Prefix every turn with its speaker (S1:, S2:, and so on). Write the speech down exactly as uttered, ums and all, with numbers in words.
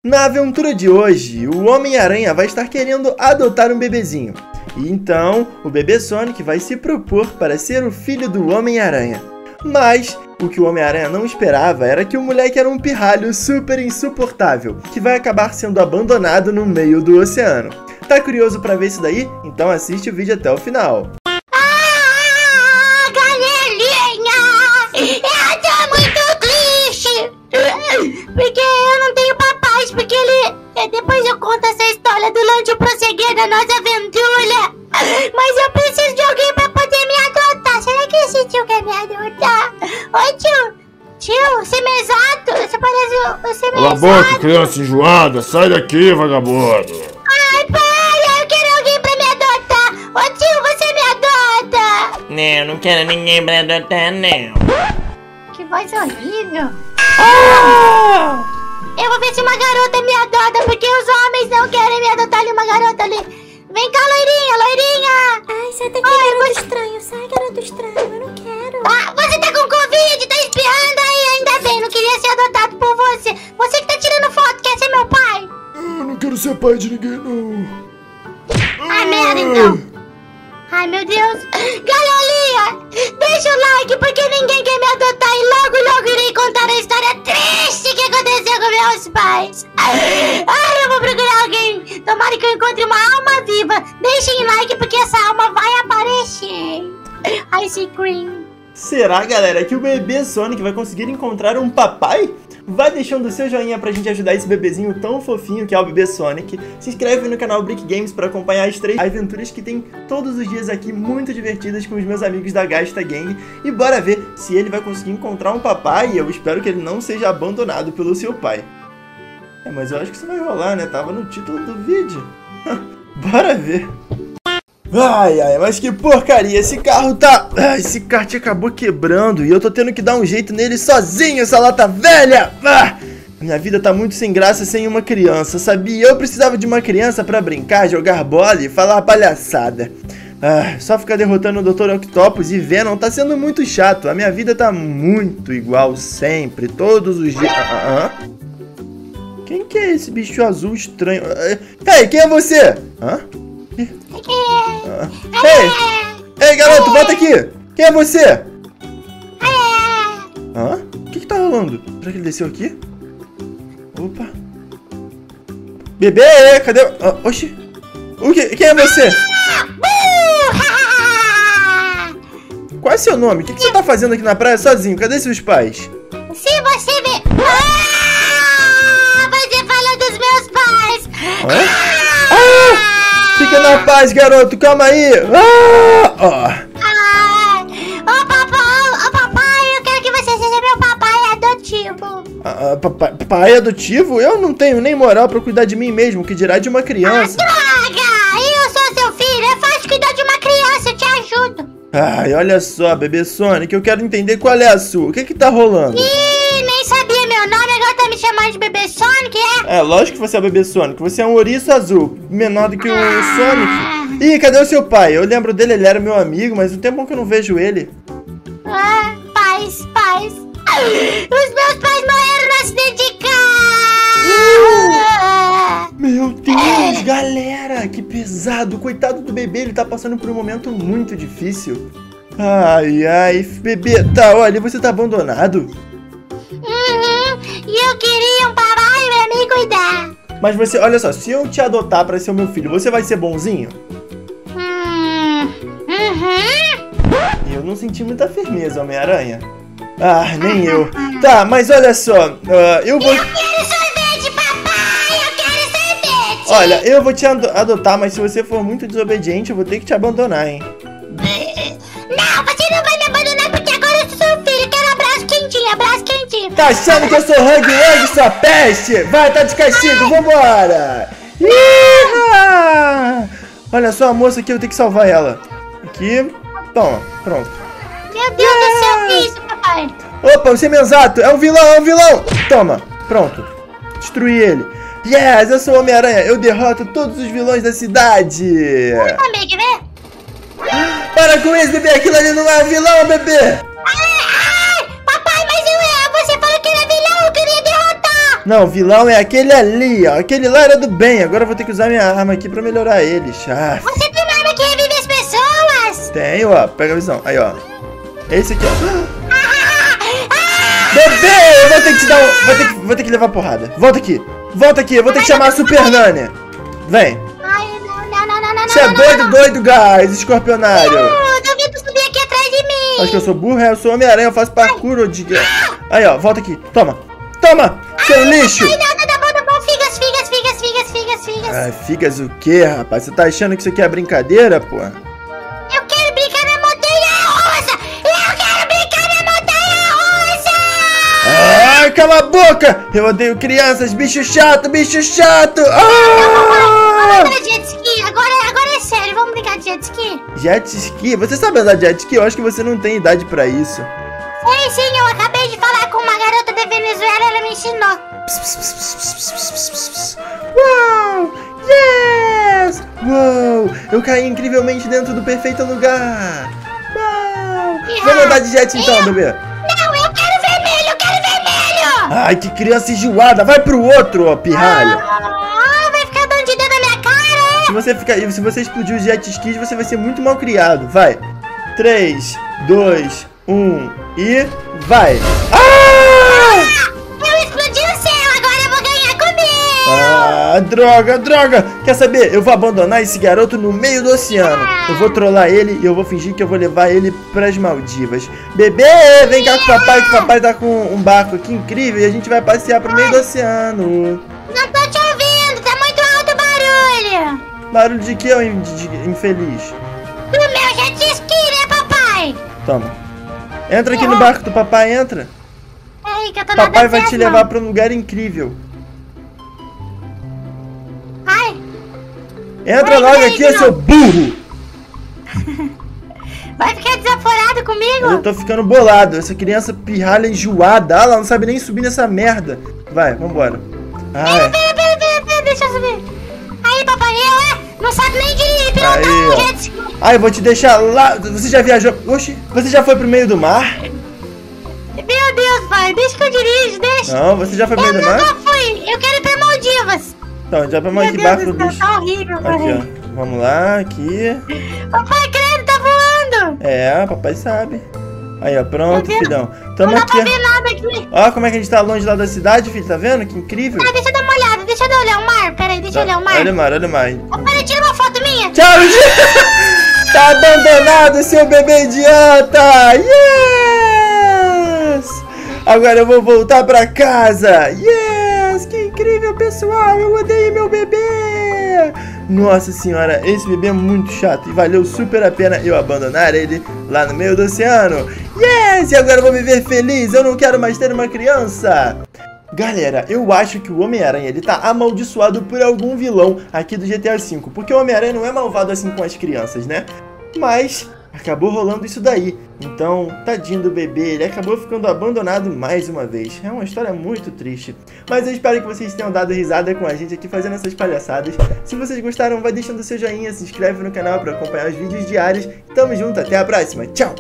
S1: Na aventura de hoje, o Homem-Aranha vai estar querendo adotar um bebezinho. E então, o bebê Sonic vai se propor para ser o filho do Homem-Aranha. Mas, o que o Homem-Aranha não esperava era que o moleque era um pirralho super insuportável, que vai acabar sendo abandonado no meio do oceano. Tá curioso pra ver isso daí? Então assiste o vídeo até o final.
S2: Ah, galerinha! Eu tô muito triste! Porque eu não tenho papais, porque ele... Depois eu conto essa história durante o prosseguir da nossa aventura. Mas eu preciso de alguém pra poder me adotar. Será que esse tio quer me adotar? Oi, tio! Tio, você é mesato? Você parece... Você é mesato.
S3: Cala a boca, criança enjoada! Sai daqui, vagabundo!
S2: Ai, pai! Eu quero alguém pra me adotar! Ô, tio, você me adota!
S4: Não, não quero ninguém pra adotar, não.
S2: Que voz horrível!
S4: Ah!
S2: Eu vou ver se uma garota me adota, porque os homens não querem me adotar ali, uma garota ali. Vem cá, loirinha, loirinha.
S5: Ai, sai daqui,
S2: Ai,
S5: garoto
S2: você...
S5: estranho. Sai, garoto estranho, eu não quero.
S2: Ah, você tá com Covid, tá espirrando aí, ainda bem, não queria ser adotado por você. Você que tá tirando foto, quer ser meu pai?
S3: Eu não quero ser pai de ninguém, não.
S2: Ai, merda, então. Ai, meu Deus. Galerinha, deixa o like, porque ninguém quer me adotar e logo, logo irei contar a história triste que aconteceu com meus pais. Ai, eu vou procurar alguém. Tomara que eu encontre uma alma viva. Deixem like, porque essa alma vai aparecer. Ice cream.
S1: Será, galera, que o bebê Sonic vai conseguir encontrar um papai? Vai deixando o seu joinha pra gente ajudar esse bebezinho tão fofinho que é o bebê Sonic. Se inscreve no canal Brick Games pra acompanhar as três aventuras que tem todos os dias aqui, muito divertidas com os meus amigos da Gasta Gang. E bora ver se ele vai conseguir encontrar um papai, e eu espero que ele não seja abandonado pelo seu pai. É, mas eu acho que isso vai rolar, né? Tava no título do vídeo. Bora ver. Ai, ai, mas que porcaria, esse carro tá... Ah, esse kart acabou quebrando e eu tô tendo que dar um jeito nele sozinho, essa lata velha! Ah, minha vida tá muito sem graça sem uma criança, sabia? Eu precisava de uma criança pra brincar, jogar bola e falar palhaçada. Ah, só ficar derrotando o doutor Octopus e Venom tá sendo muito chato. A minha vida tá muito igual sempre, todos os dias... Ah, ah, ah. Quem que é esse bicho azul estranho? Ei, quem é você? Hã? Ah. Ei! Ei, garoto, volta aqui! Quem é você? Hã? O que que tá rolando? Será que ele desceu aqui? Opa! Bebê, cadê? Ah, oxi! O que? Quem é você? Qual é seu nome? O que que você tá fazendo aqui na praia sozinho? Cadê seus pais?
S2: Se você vê... Ah, você falou dos meus pais!
S1: Hã? Ah! Fica na paz, garoto, calma aí! Ah! Oh.
S2: Ah, ô papai, ô papai, eu quero que você seja meu papai adotivo.
S1: Ah, papai, papai adotivo? Eu não tenho nem moral pra cuidar de mim mesmo, que dirá de uma criança.
S2: Ah, droga! Eu sou seu filho, é fácil cuidar de uma criança, eu te ajudo.
S1: Ai, olha só, bebê Sonic, eu quero entender qual é a sua. O que que tá rolando?
S2: Ih, nem sabia meu nome, agora tá me chamando de bebê Sonic, é?
S1: É, lógico que você é o bebê Sonic. Você é um ouriço azul, menor do que o
S2: Ah.
S1: Sonic. Ih, cadê o seu pai? Eu lembro dele, ele era meu amigo, mas o tempo que eu não vejo ele.
S2: Ah, pais, pais. Os meus pais morreram no acidente de carro.
S1: Meu Deus, galera, que pesado. Coitado do bebê, ele tá passando por um momento muito difícil. Ai, ai, bebê, tá, olha, você tá abandonado.
S2: Uhum, e eu queria um papai pra me cuidar.
S1: Mas você, olha só, se eu te adotar pra ser o meu filho, você vai ser bonzinho?
S2: Hum, uhum.
S1: Eu não senti muita firmeza, Homem-Aranha. Ah, nem eu. Tá, mas olha só, uh, eu vou...
S2: Eu quero sorvete, papai, eu quero sorvete.
S1: Olha, eu vou te ado- adotar, mas se você for muito desobediente, eu vou ter que te abandonar, hein?
S2: Não, você não vai me abandonar porque agora eu sou seu filho. Quero abraço quentinho, abraço quentinho.
S1: Tá achando que eu sou Hug Wug, sua peste? Vai, tá de castigo, vambora! Iha! Olha só a moça aqui, eu tenho que salvar ela. Aqui, toma, pronto.
S2: Meu Deus do céu, que isso, papai?
S1: Opa, você é mensato, é um vilão, é um vilão! Toma, pronto, destruí ele. Yes, eu sou o Homem-Aranha, eu derroto todos os vilões da cidade.
S2: Eu também, quer ver?
S1: Para com isso, bebê, aquilo ali não é um vilão, bebê.
S2: Ai, ai, papai, mas eu, você falou que era vilão, eu queria derrotar.
S1: Não, o vilão é aquele ali, ó. Aquele lá era do bem. Agora eu vou ter que usar minha arma aqui pra melhorar ele. Ah,
S2: Você tem uma arma que revive as pessoas?
S1: tenho, ó. Pega a visão. Aí, ó. Esse aqui, ó. Bebê! Eu vou ter que te dar um... Vou ter que, vou ter que levar porrada. Volta aqui. Volta aqui. Eu vou ter que chamar a Super Nani. Vem.
S2: Ai, não, não, não, não, não.
S1: Você é
S2: não,
S1: doido,
S2: não, não.
S1: doido, guys. Escorpionário.
S2: Uh, duvido subir aqui atrás de mim.
S1: Acho que eu sou burro, é, eu sou Homem-Aranha, eu faço parkour, ô diga. Aí, ó, volta aqui. Toma. Toma, seu lixo.
S2: Ai, não, não, tá bom, tá bom. Figas, figas, figas, figas, figas, figas.
S1: Ai, figas o quê, rapaz? Você tá achando que isso aqui é brincadeira, pô?
S2: Eu quero brincar na montanha-russa. Eu quero brincar na montanha-russa.
S1: Ai, cala a boca. Eu odeio crianças, bicho chato, bicho chato. Ah!
S2: Vamos brincar de jet ski. Agora, agora é sério, vamos brincar de jet ski?
S1: Jet ski? Você sabe andar de jet ski? Eu acho que você não tem idade pra isso.
S2: Sim, sim, eu acabei de falar com uma garota da Venezuela, ela me ensinou.
S1: Uau! Yes! Uau! Eu caí incrivelmente dentro do perfeito lugar. Uau! Vamos andar de jet então,
S2: Eu-
S1: bebê.
S2: Não, eu quero vermelho, eu quero vermelho.
S1: Ai, que criança enjoada. Vai pro outro, ó, pirralho.
S2: Ah, vai ficar dando de dedo na minha cara,
S1: Se
S2: é?
S1: você, ficar, se você explodir os jet skis, você vai ser muito mal criado. Vai. três, dois, um e vai. Ah!
S2: Eu explodi o céu, agora eu vou ganhar comigo.
S1: Ah, droga, droga. Quer saber? Eu vou abandonar esse garoto no meio do oceano. Eu vou trollar ele e eu vou fingir que eu vou levar ele pras Maldivas. Bebê, vem cá com o papai, que o papai tá com um barco aqui incrível e a gente vai passear pro meio do oceano.
S2: Não tô te ouvindo, tá muito alto o barulho.
S1: Barulho de que, ô in- de- de- infeliz?
S2: Do meu jet ski, né, papai?
S1: Toma. Entra aqui no barco do papai, entra.
S2: Ei, que eu tô
S1: Papai
S2: nadando
S1: vai
S2: sem
S1: te
S2: as
S1: levar
S2: mãos.
S1: pra um lugar incrível.
S2: Ai,
S1: Entra
S2: Ai,
S1: logo
S2: ai,
S1: aqui,
S2: não.
S1: seu burro.
S2: vai ficar desaforado comigo?
S1: Eu tô ficando bolado. Essa criança pirralha enjoada. Ah, ela não sabe nem subir nessa merda. Vai, vambora. Ai,
S2: Pera, pera, pera, pera, deixa eu subir. Aí, papai, eu, é? Não sabe nem dirigir, pilotar
S1: Aí,
S2: um
S1: ó.
S2: jet ski.
S1: ai, eu vou te deixar lá. Você já viajou? Oxi, você já foi pro meio do mar?
S2: Meu Deus, pai, deixa que eu dirijo, deixa.
S1: Não, você já foi pro
S2: Eu
S1: meio do mar?
S2: nunca fui, eu quero ir pra Maldivas.
S1: Então, já pra
S2: Meu
S1: mais que
S2: Deus
S1: barco
S2: do
S1: do
S2: céu,
S1: bicho.
S2: tá horrível,
S1: Aqui,
S2: pai.
S1: ó. Vamos lá, aqui.
S2: Papai, credo, tá voando.
S1: É, papai sabe. Aí, ó, pronto,
S2: Meu Deus.
S1: filhão.
S2: Não
S1: Tamo
S2: dá
S1: aqui.
S2: pra ver nada aqui.
S1: Ó, como é que a gente tá longe lá da cidade, filho. Tá vendo? Que incrível.
S2: Ah, deixa eu dar uma olhada, deixa eu olhar o mar. Pera aí, deixa eu olhar o mar.
S1: Olha o mar, olha o mar.
S2: Papai, tira uma foto minha.
S1: Tchau, gente. Tá abandonado, seu bebê idiota. Yes! Agora eu vou voltar pra casa. Yes! Que incrível, pessoal. Eu odeio meu bebê. Nossa senhora, esse bebê é muito chato e valeu super a pena eu abandonar ele lá no meio do oceano. Yes! E agora eu vou viver feliz. Eu não quero mais ter uma criança. Galera, eu acho que o Homem-Aranha, ele tá amaldiçoado por algum vilão aqui do G T A cinco. Porque o Homem-Aranha não é malvado assim com as crianças, né? Mas acabou rolando isso daí. Então, tadinho do bebê, ele acabou ficando abandonado mais uma vez. É uma história muito triste. Mas eu espero que vocês tenham dado risada com a gente aqui fazendo essas palhaçadas. Se vocês gostaram, vai deixando seu joinha, se inscreve no canal pra acompanhar os vídeos diários. Tamo junto, até a próxima. Tchau!